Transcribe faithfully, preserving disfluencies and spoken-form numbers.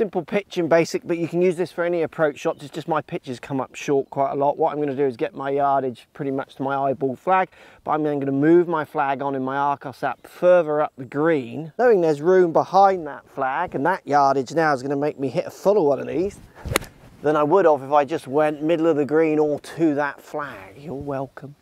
simple pitching basic, but you can use this for any approach shots. It's just my pitches come up short quite a lot. What I'm going to do is get my yardage pretty much to my eyeball flag, but I'm then going to move my flag on in my arc sap further up the green, knowing there's room behind that flag, and that yardage now is going to make me hit a fuller one of these than I would have if I just went middle of the green or to that flag. You're welcome.